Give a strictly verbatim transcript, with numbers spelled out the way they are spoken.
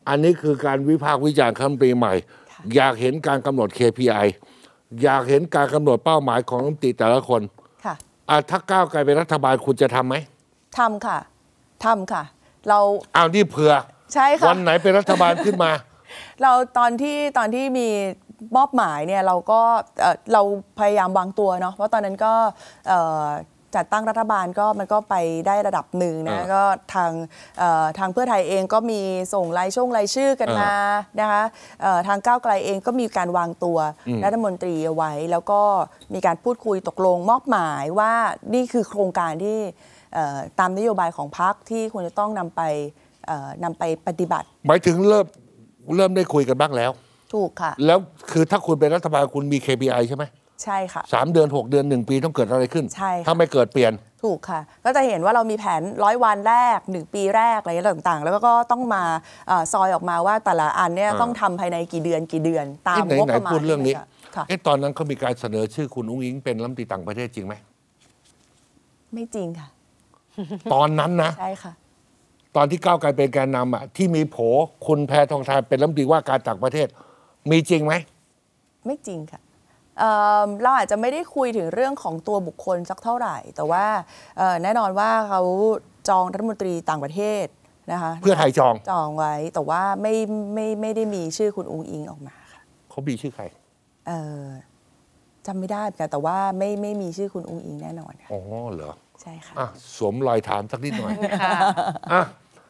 อันนี้คือการวิพากษ์วิจารณ์ครั้งปีใหม่อยากเห็นการกำหนด เค พี ไอ อยากเห็นการกำหนดเป้าหมายของรัฐมนตรีแต่ละคนค่ะอ่ะถ้าก้าวไกลเป็นรัฐบาลคุณจะทำไหมทำค่ะทำค่ะเราเอานี่เผื่อใช่ค่ะวันไหนเป็นรัฐบาลขึ้นมาเราตอนที่ตอนที่มีมอบหมายเนี่ยเราก็เอ่อเราพยายามวางตัวเนาะเพราะตอนนั้นก็เอ่อจัดตั้งรัฐบาลก็มันก็ไปได้ระดับหนึ่งนะก็ทางทางเพื่อไทยเองก็มีส่งรายช่วงรายชื่อกันมานะคะทางก้าวไกลเองก็มีการวางตัวรัฐมนตรีเอาไว้แล้วก็มีการพูดคุยตกลงมอบหมายว่านี่คือโครงการที่ตามนโยบายของพรรคที่ควรจะต้องนำไปนำไปปฏิบัติหมายถึงเริ่มเริ่มได้คุยกันบ้างแล้วถูกค่ะแล้วคือถ้าคุณเป็นรัฐบาลคุณมี เค พี ไอ ใช่ไหมใช่ค่ะสามเดือนหกเดือนหนึ่งปีต้องเกิดอะไรขึ้นใช่ถ้าไม่เกิดเปลี่ยนถูกค่ะก็จะเห็นว่าเรามีแผนร้อยวันแรกหนึ่งปีแรกอะไรต่างๆแล้วก็ต้องมาซอยออกมาว่าแต่ละอันเนี่ยต้องทำภายในกี่เดือนกี่เดือนตามงบประมาณพูดเรื่องนี้เอ๊ะตอนนั้นเขามีการเสนอชื่อคุณอุ้งอิงเป็นรัฐมนตรีต่างประเทศจริงไหมไม่จริงค่ะตอนนั้นนะใช่ค่ะตอนที่ก้าวไกลเป็นแกนนำอ่ะที่มีโผคุณแพทองทานเป็นรัฐมนตรีว่าการต่างประเทศมีจริงไหมไม่จริงค่ะ เ, เราอาจจะไม่ได้คุยถึงเรื่องของตัวบุคคลสักเท่าไหร่แต่ว่าแน่นอนว่าเขาจองรัฐมนตรีต่างประเทศนะคะเพื่อไทยจองจองไว้แต่ว่าไม่ไม่ไม่ได้มีชื่อคุณอุ้งอิงออกมาค่ะเขามีชื่อใครจำไม่ได้กันแต่ว่าไม่ไม่มีชื่อคุณอุ้งอิงแน่นอนค่ะอ๋อเหรอใช่ค่ะสวมรอยถามสักนิดหน่อยอ่ะ